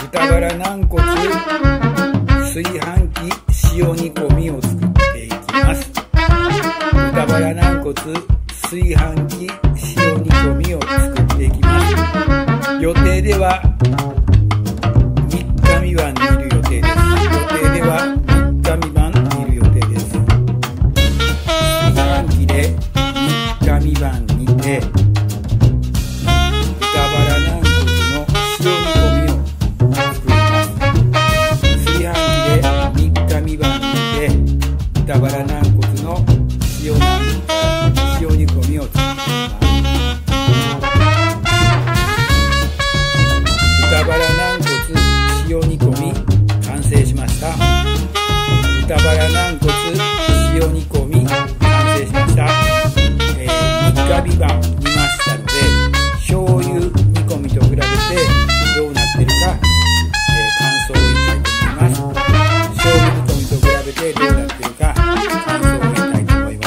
豚バラ軟骨炊飯器塩煮込みを作っていきます。豚バラ軟骨炊飯器塩煮込みを作っていきます。予定では3日未満煮る予定です。予定では3日未満煮る予定です。炊飯器で3日未満煮て豚バラ軟骨の塩煮込みを作ります。炊飯器で3日未満煮て豚バラ軟骨の塩煮込みを作っていきます。豚バラ軟骨塩煮込み完成しました。豚バラ軟骨塩煮込み完成しました。3日未満煮ましたので、醤油煮込みと比べてどうなってるか、感想を言いたいと思います。醤油煮込みと比べてどうなってるか感想を言いたいと思います。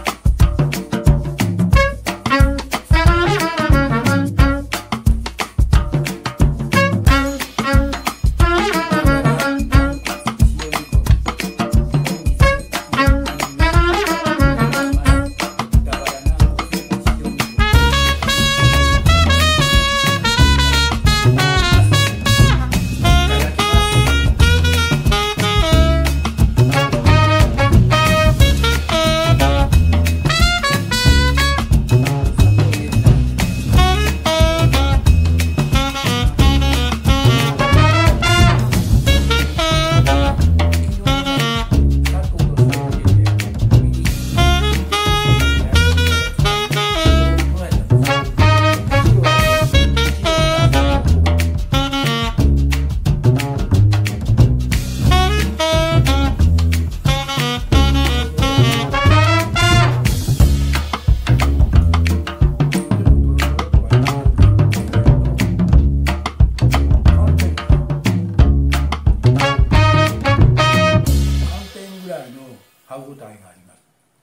歯応えがあります。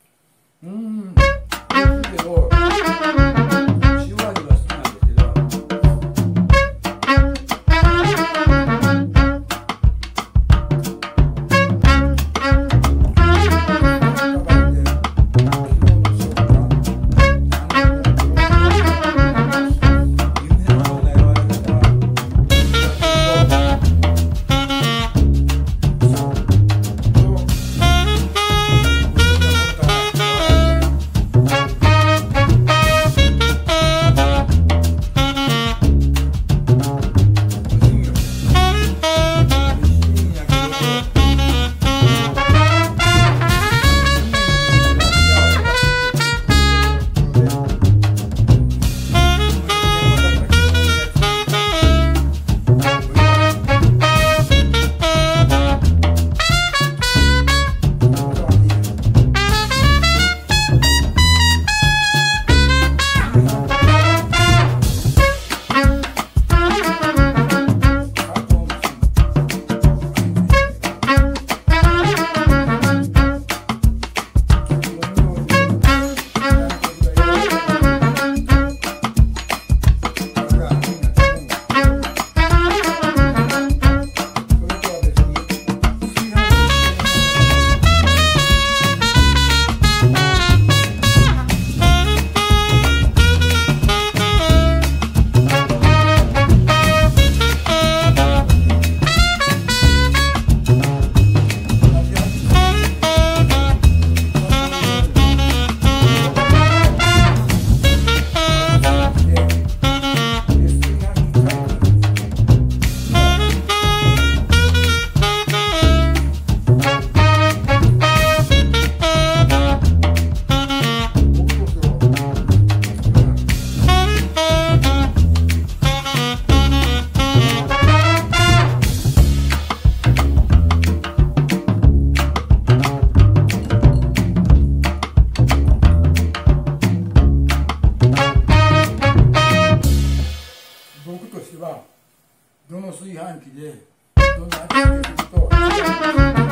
けど塩味が好きなんですけど、どの炊飯器でどんな味が出ると